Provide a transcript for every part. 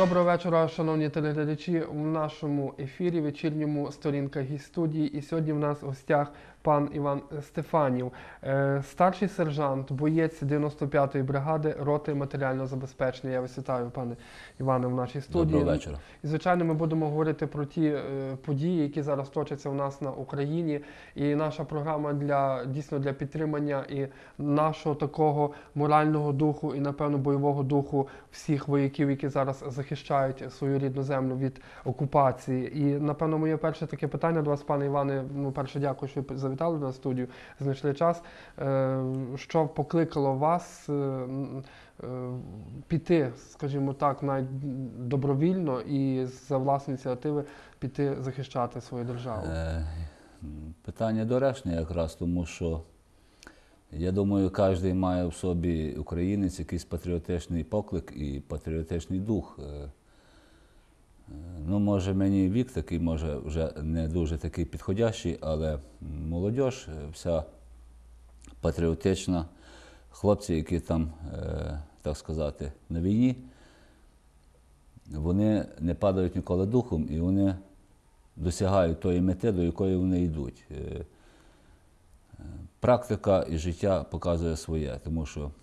Доброго вечора, шановні телеглядачі. У нашому ефірі вечірньому «Сторінка гість-студії». І сьогодні в нас в гостях пан Іван Стефанів, старший сержант, боєць 95-ї бригади роти матеріального забезпечення. Я вас вітаю, пане Іване, в нашій студії. Доброго вечора. І, звичайно, ми будемо говорити про ті події, які зараз точаться у нас на Україні. І наша програма дійсно для підтримання і нашого такого морального духу і, напевно, бойового духу всіх вояків, які зараз захищають свою рідну землю від окупації. І, напевно, моє перше таке питання до вас, пане Іване, перше дякую, що ви завітали на студію, знайшли час. Що покликало вас піти, скажімо так, навіть добровільно і за власної ініціативи піти захищати свою державу? Питання доречне якраз, тому що я думаю, кожен має в собі, українець, якийсь патріотичний поклик і патріотичний дух. Ну, може, мені вік такий, може, вже не дуже такий підходящий, але молодь вся патріотична, хлопці, які там, так сказати, на війні, вони не падають ніколи духом і вони досягають тої мети, до якої вони йдуть. Практика і життя показує своє, тому що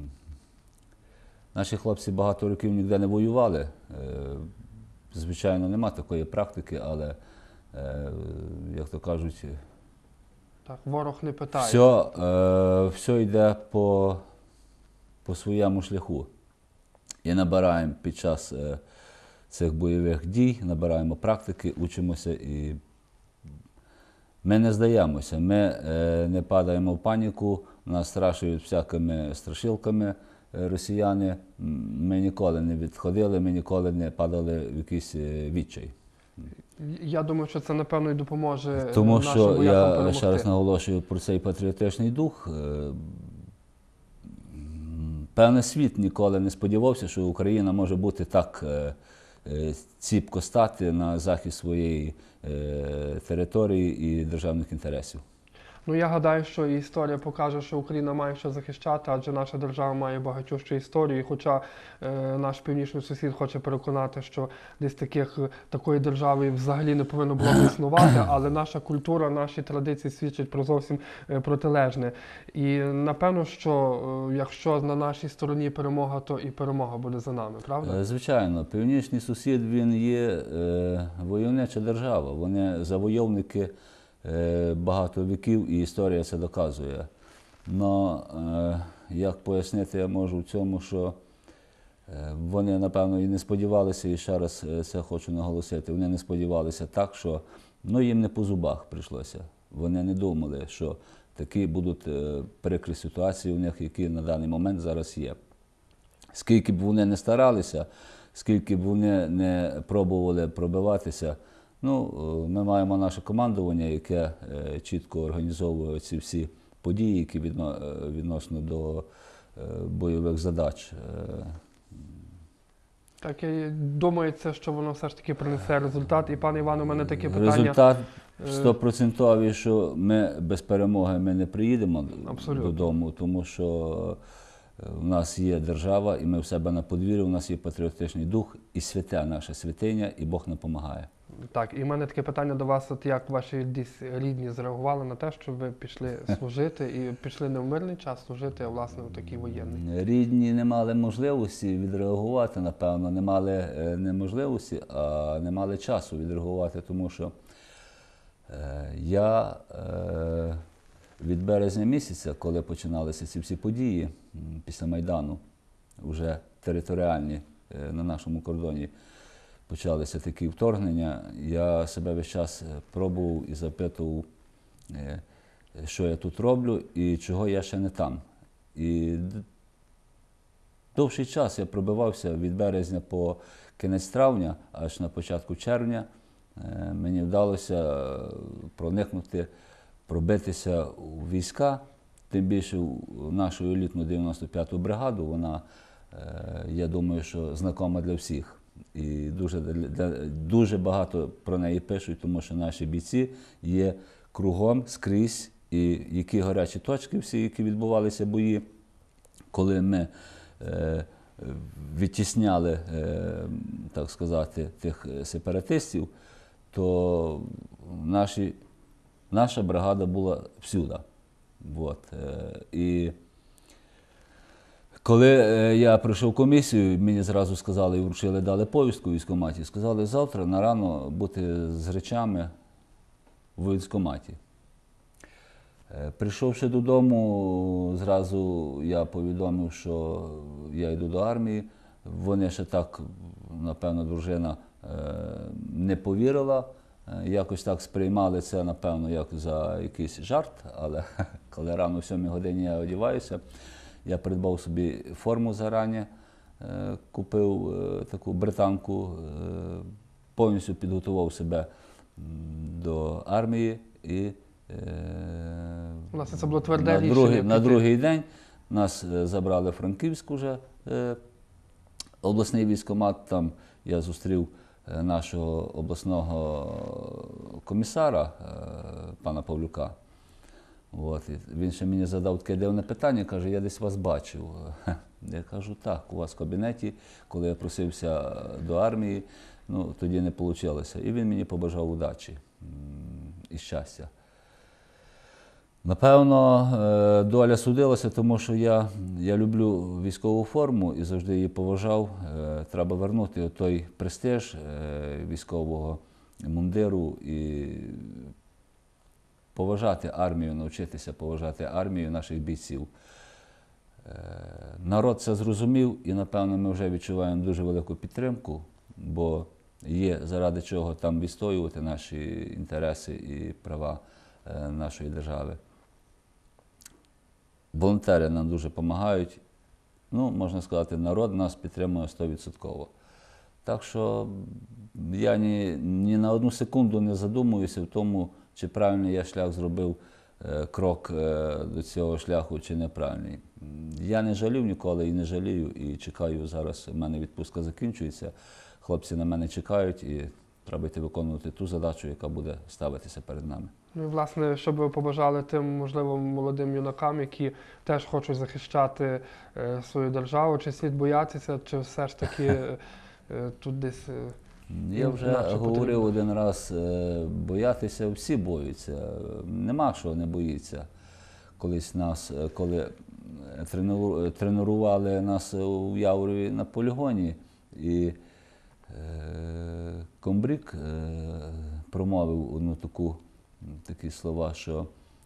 наші хлопці багато років ніде не воювали. Звичайно, нема такої практики, але, як то кажуть, так, ворог не питає. Все йде по своєму шляху. І набираємо під час цих бойових дій, набираємо практики, учимося і ми не здаємося, ми не падаємо в паніку, нас страшують всякими страшилками росіяни. Ми ніколи не відходили, ми ніколи не падали в якийсь відчай. Я думаю, що це, напевно, і допоможе тому нашим що воякам перемогти. Я ще раз наголошую про цей патріотичний дух. Певний світ ніколи не сподівався, що Україна може бути так ціпко стати на захист своєї території і державних інтересів. Ну, я гадаю, що і історія покаже, що Україна має що захищати, адже наша держава має багатющу історію. І хоча наш північний сусід хоче переконати, що десь такої держави взагалі не повинно було б існувати, але наша культура, наші традиції свідчать про зовсім протилежне. І напевно, що якщо на нашій стороні перемога, то і перемога буде за нами, правда? Звичайно. Північний сусід, він є войовнича держава. Вони завойовники багато віків, і історія це доказує. Но як пояснити я можу в цьому, що вони, напевно, і не сподівалися, і ще раз це хочу наголосити, вони не сподівалися так, що їм не по зубах прийшлося. Вони не думали, що такі будуть прикрі ситуації у них, які на даний момент зараз є. Скільки б вони не старалися, скільки б вони не пробували пробиватися, ми маємо наше командування, яке чітко організовує ці всі події, які відносно до бойових задач. Так, і думається, що воно все ж таки принесе результат. І, пане Іване, у мене таке питання. Результат 100%, що ми без перемоги не приїдемо додому, тому що в нас є держава, і ми в себе на подвір'ї, у нас є патріотичний дух, і святе наша святиня, і Бог нам допомагає. Так, і в мене таке питання до вас, як ваші рідні зреагували на те, що ви пішли служити, і пішли не в мирний час служити, а, власне, у такий воєнний? Рідні не мали можливості відреагувати, напевно, не мали не можливості, а не мали часу відреагувати, тому що я від березня місяця, коли починалися ці всі події після Майдану, вже територіальні на нашому кордоні, почалися такі вторгнення, я себе весь час пробував і запитував, що я тут роблю і чого я ще не там. І довший час я пробивався від березня по кінець травня, аж на початку червня. Мені вдалося проникнути, пробитися у війська, тим більше в нашу елітну 95-ту бригаду, вона, я думаю, що знакома для всіх. І дуже багато про неї пишуть, тому що наші бійці є кругом, скрізь, і які гарячі точки всі, які відбувалися бої, коли ми відтісняли, так сказати, тих сепаратистів, то наша бригада була всюди. От. І коли я пройшов комісію, мені зразу сказали і вручили, дали повістку в військкоматі, сказали, завтра на рано бути з речами в військкоматі. Прийшовши додому, зразу я повідомив, що я йду до армії. Вони ще так, напевно, дружина не повірила, якось так сприймали це, напевно, як за якийсь жарт, але коли рано о 7 годині я одягаюся, я придбав собі форму зарані, купив таку британку, повністю підготував себе до армії і Власне, це було тверде рішення. На другий день нас забрали в Франківськ уже, обласний військкомат. Там я зустрів нашого обласного комісара, пана Павлюка. От. Він ще мені задав таке дивне питання, каже, я десь вас бачив. Я кажу, так, у вас в кабінеті, коли я просився до армії, ну, тоді не вийшло. І він мені побажав удачі і щастя. Напевно, доля судилася, тому що я люблю військову форму і завжди її поважав. Треба вернути той престиж військового мундиру і поважати армію, навчитися поважати армію наших бійців. Народ це зрозумів і, напевно, ми вже відчуваємо дуже велику підтримку, бо є заради чого там відстоювати наші інтереси і права нашої держави. Волонтери нам дуже допомагають. Ну, можна сказати, народ нас підтримує 100%. Так що я ні на одну секунду не задумуюся в тому, чи правильний я шлях зробив, крок до цього шляху, чи неправильний. Я не жалів ніколи і не жалію, і чекаю зараз, в мене відпустка закінчується, хлопці на мене чекають, і треба йти виконувати ту задачу, яка буде ставитися перед нами. Ну, і, власне, що би ви побажали тим, можливо, молодим юнакам, які теж хочуть захищати свою державу, чи слід боятися, чи все ж таки тут десь Я вже говорив один раз, боятися всі боються, нема що не боїться. Колись нас, коли тренували нас у Яворові на полігоні, і комбриг промовив такі слова, що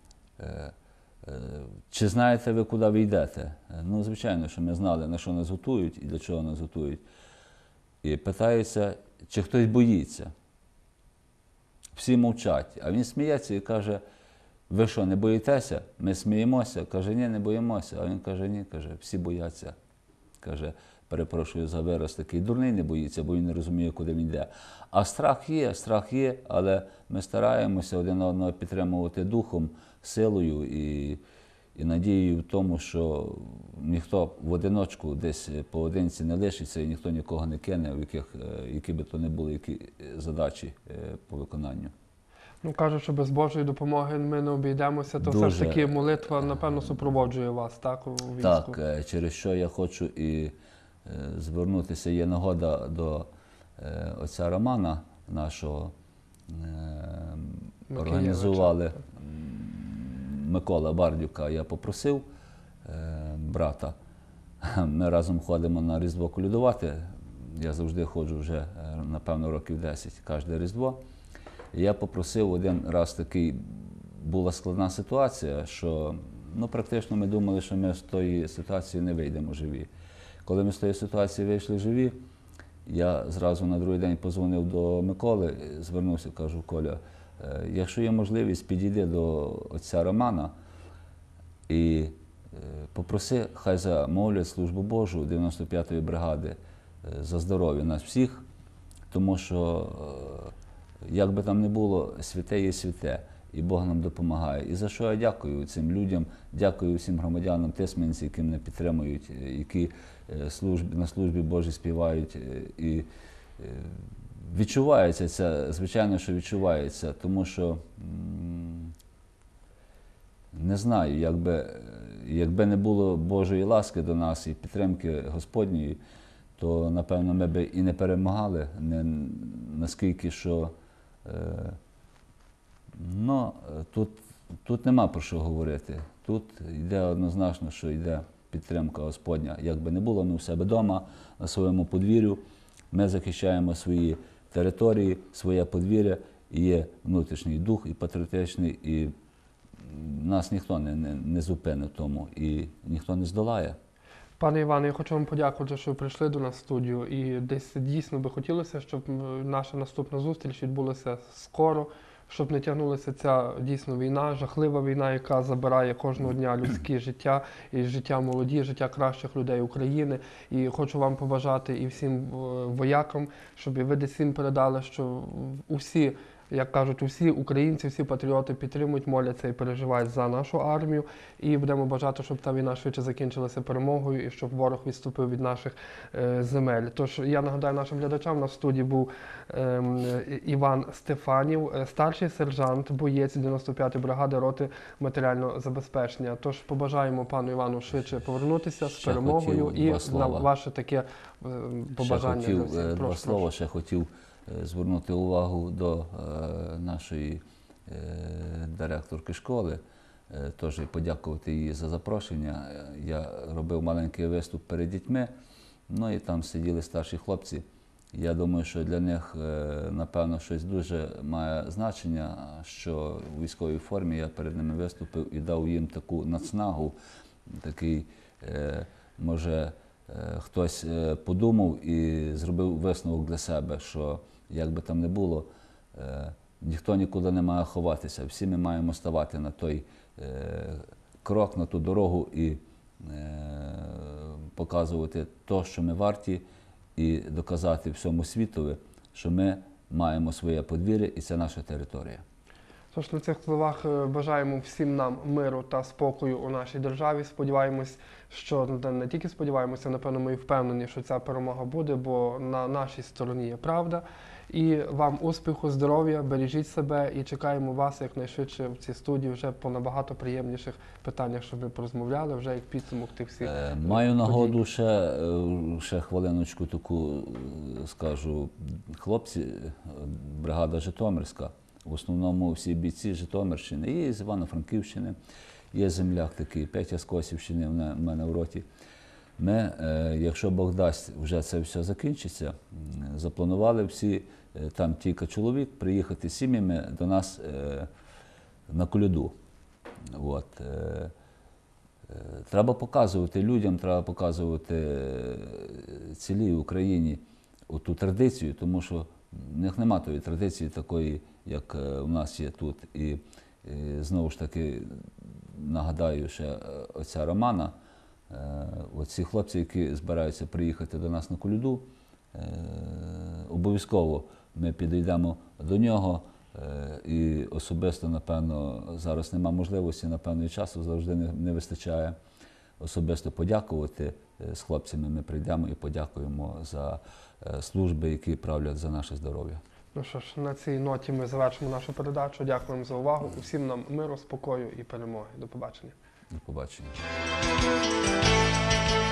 чи знаєте ви, куди ви йдете? Ну, звичайно, що ми знали, на що нас готують і для чого нас готують. І питаються, чи хтось боїться. Всі мовчать. А він сміється і каже, ви що, не боїтеся? Ми сміємося. Каже, ні, не боїмося. А він каже, ні, каже, всі бояться. Каже, перепрошую за вираз, такий дурний не боїться, бо він не розуміє, куди він йде. А страх є, але ми стараємося один одного підтримувати духом, силою і надією в тому, що ніхто в одиночку десь поодинці не лишиться і ніхто нікого не кине, які би то не були які задачі по виконанню. Ну, кажуть, що без Божої допомоги ми не обійдемося, то Дуже. все ж таки молитва, напевно, супроводжує вас, так, у війську? Так, через що я хочу і звернутися, є нагода до отця Романа нашого, організували Микола Бардюка, я попросив брата, ми разом ходимо на Різдво колядувати, я завжди ходжу вже, напевно, років 10, кожне Різдво. І я попросив один раз такий, була складна ситуація, що практично ми думали, що ми з тої ситуації не вийдемо живі. Коли ми з тої ситуації вийшли живі, я зразу на другий день подзвонив до Миколи, звернувся, кажу, Коля, якщо є можливість, підійди до отця Романа і попроси, хай замовлять службу Божу 95-ї бригади за здоров'я нас всіх, тому що, як би там не було, святе є святе, і Бог нам допомагає. І за що я дякую цим людям, дякую всім громадянам Тисменці, які мене підтримують, які на службі Божій співають. І відчувається це, звичайно, що відчувається, тому що не знаю, якби не було Божої ласки до нас і підтримки Господньої, то, напевно, ми б і не перемагали, наскільки, що тут нема про що говорити. Тут йде однозначно, що йде підтримка Господня. Якби не було, ми в себе вдома, на своєму подвір'ю, ми захищаємо свої території, своє подвір'я, і є внутрішній дух і патріотичний, і нас ніхто не зупинить в тому, і ніхто не здолає. Пане Іване, я хочу вам подякувати, що ви прийшли до нас в студію. І десь дійсно би хотілося, щоб наша наступна зустріч відбулася скоро, щоб не тягнулася ця дійсно війна, жахлива війна, яка забирає кожного дня людське життя, і життя молоді, життя кращих людей України. І хочу вам побажати і всім воякам, щоб і ви десь всім передали, що усі, як кажуть, усі українці, всі патріоти підтримують, моляться і переживають за нашу армію. І будемо бажати, щоб та війна швидше закінчилася перемогою і щоб ворог відступив від наших земель. Тож я нагадаю нашим глядачам, на студії був Іван Стефанів, старший сержант, боєць 95-ї бригади роти матеріального забезпечення. Тож побажаємо пану Івану швидше повернутися з перемогою і на ваше таке побажання. Ще хотів звернути увагу до нашої директорки школи, теж подякувати їй за запрошення. Я робив маленький виступ перед дітьми, ну і там сиділи старші хлопці. Я думаю, що для них, напевно, щось дуже має значення, що у військовій формі я перед ними виступив і дав їм таку наснагу, такий, може, хтось подумав і зробив висновок для себе, що як би там не було, ніхто нікуди не має ховатися. Всі ми маємо ставати на той крок, на ту дорогу і показувати те, що ми варті, і доказати всьому світові, що ми маємо своє подвір'я і це наша територія. Тож на цих словах бажаємо всім нам миру та спокою у нашій державі. Сподіваємось, що не тільки сподіваємося, напевно, ми і впевнені, що ця перемога буде, бо на нашій стороні є правда. І вам успіху, здоров'я, бережіть себе і чекаємо вас якнайшвидше в цій студії вже по набагато приємніших питаннях, щоб ми порозмовляли вже як підсумок тих всіх подій. Маю нагоду ще хвилиночку таку скажу. Хлопці, бригада Житомирська, в основному всі бійці Житомирщини, і з Івано-Франківщини, є земляк такий, Петя з Косівщини в мене в роті. Ми, якщо Бог дасть, вже це все закінчиться, запланували всі, там кілька чоловік, приїхати з сім'ями до нас на коляду. От. Треба показувати людям, треба показувати цілій Україні ту традицію, тому що в них немає тої традиції такої, як у нас є тут. І знову ж таки нагадаю ще оця Романа, оці хлопці, які збираються приїхати до нас на коляду, обов'язково ми підійдемо до нього і особисто, напевно, зараз нема можливості, напевно, і часу завжди не вистачає. Особисто подякувати з хлопцями ми прийдемо і подякуємо за служби, які правлять за наше здоров'я. Ну що ж, на цій ноті ми завершимо нашу передачу. Дякуємо за увагу. Усім нам миру, спокою і перемоги. До побачення. До побачення.